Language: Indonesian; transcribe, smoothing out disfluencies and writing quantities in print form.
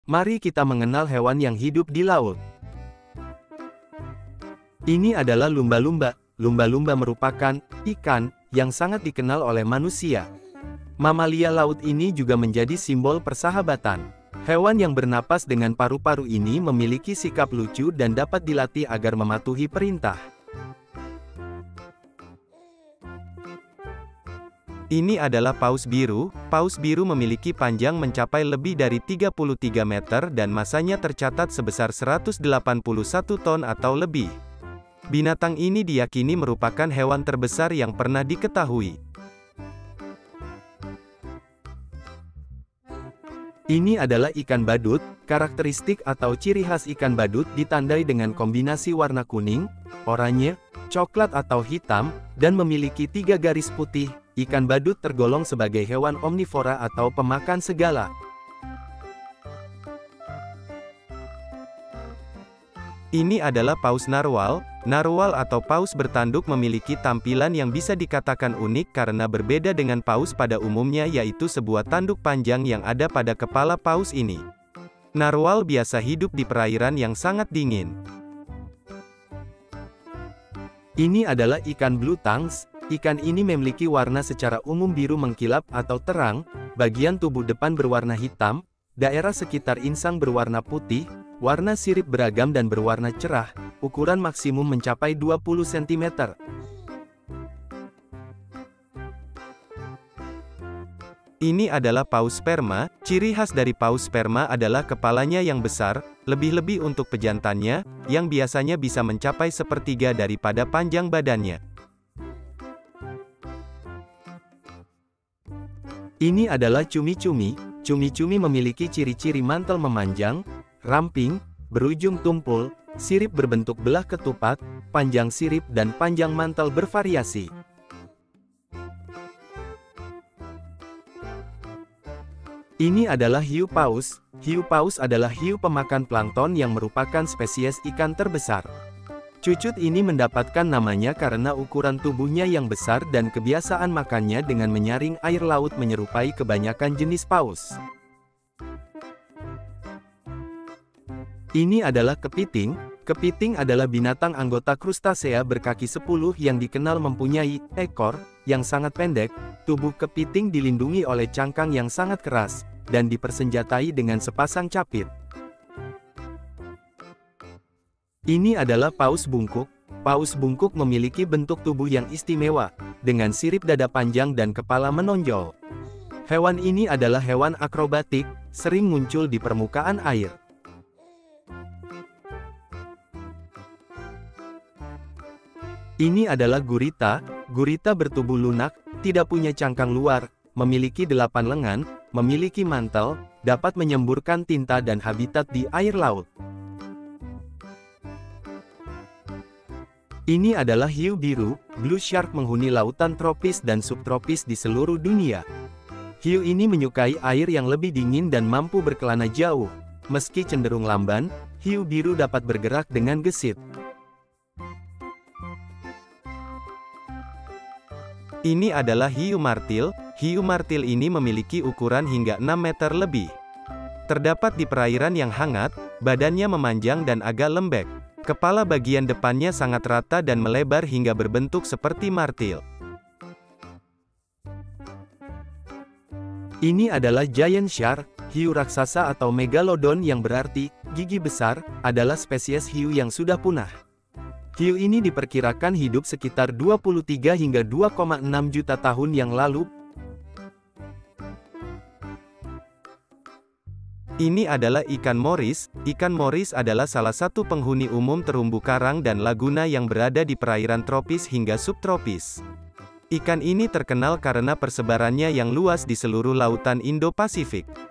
Mari kita mengenal hewan yang hidup di laut. Ini adalah lumba-lumba. Lumba-lumba merupakan ikan yang sangat dikenal oleh manusia. Mamalia laut ini juga menjadi simbol persahabatan. Hewan yang bernapas dengan paru-paru ini memiliki sikap lucu dan dapat dilatih agar mematuhi perintah. Ini adalah paus biru. Paus biru memiliki panjang mencapai lebih dari 33 meter dan masanya tercatat sebesar 181 ton atau lebih. Binatang ini diyakini merupakan hewan terbesar yang pernah diketahui. Ini adalah ikan badut. Karakteristik atau ciri khas ikan badut ditandai dengan kombinasi warna kuning, oranye, coklat atau hitam, dan memiliki 3 garis putih. Ikan badut tergolong sebagai hewan omnivora atau pemakan segala. Ini adalah paus narwal. Narwal atau paus bertanduk memiliki tampilan yang bisa dikatakan unik karena berbeda dengan paus pada umumnya, yaitu sebuah tanduk panjang yang ada pada kepala paus ini. Narwal biasa hidup di perairan yang sangat dingin. Ini adalah ikan blue tongues. Ikan ini memiliki warna secara umum biru mengkilap atau terang, bagian tubuh depan berwarna hitam, daerah sekitar insang berwarna putih, warna sirip beragam dan berwarna cerah, ukuran maksimum mencapai 20 cm. Ini adalah paus sperma. Ciri khas dari paus sperma adalah kepalanya yang besar, lebih-lebih untuk pejantannya, yang biasanya bisa mencapai sepertiga daripada panjang badannya. Ini adalah cumi-cumi. Cumi-cumi memiliki ciri-ciri mantel memanjang, ramping, berujung tumpul, sirip berbentuk belah ketupat, panjang sirip dan panjang mantel bervariasi. Ini adalah hiu paus. Hiu paus adalah hiu pemakan plankton yang merupakan spesies ikan terbesar. Cucut ini mendapatkan namanya karena ukuran tubuhnya yang besar dan kebiasaan makannya dengan menyaring air laut menyerupai kebanyakan jenis paus. Ini adalah kepiting. Kepiting adalah binatang anggota krustasea berkaki 10 yang dikenal mempunyai ekor yang sangat pendek. Tubuh kepiting dilindungi oleh cangkang yang sangat keras, dan dipersenjatai dengan sepasang capit. Ini adalah paus bungkuk. Paus bungkuk memiliki bentuk tubuh yang istimewa, dengan sirip dada panjang dan kepala menonjol. Hewan ini adalah hewan akrobatik, sering muncul di permukaan air. Ini adalah gurita. Gurita bertubuh lunak, tidak punya cangkang luar, memiliki 8 lengan, memiliki mantel, dapat menyemburkan tinta dan habitat di air laut. Ini adalah hiu biru. Blue shark menghuni lautan tropis dan subtropis di seluruh dunia. Hiu ini menyukai air yang lebih dingin dan mampu berkelana jauh. Meski cenderung lamban, hiu biru dapat bergerak dengan gesit. Ini adalah hiu martil. Hiu martil ini memiliki ukuran hingga 6 meter lebih. Terdapat di perairan yang hangat, badannya memanjang dan agak lembek. Kepala bagian depannya sangat rata dan melebar hingga berbentuk seperti martil. Ini adalah giant shark. Hiu raksasa atau megalodon yang berarti gigi besar, adalah spesies hiu yang sudah punah. Hiu ini diperkirakan hidup sekitar 23 hingga 2,6 juta tahun yang lalu. Ini adalah ikan moris. Ikan moris adalah salah satu penghuni umum terumbu karang dan laguna yang berada di perairan tropis hingga subtropis. Ikan ini terkenal karena persebarannya yang luas di seluruh lautan Indo-Pasifik.